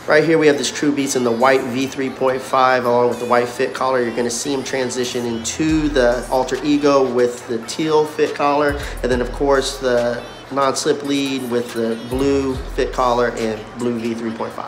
Right here we have this True Beats in the white V3.5 along with the white fit collar. You're going to see him transition into the Alter Ego with the teal fit collar, and then of course the non-slip lead with the blue fit collar and blue V3.5.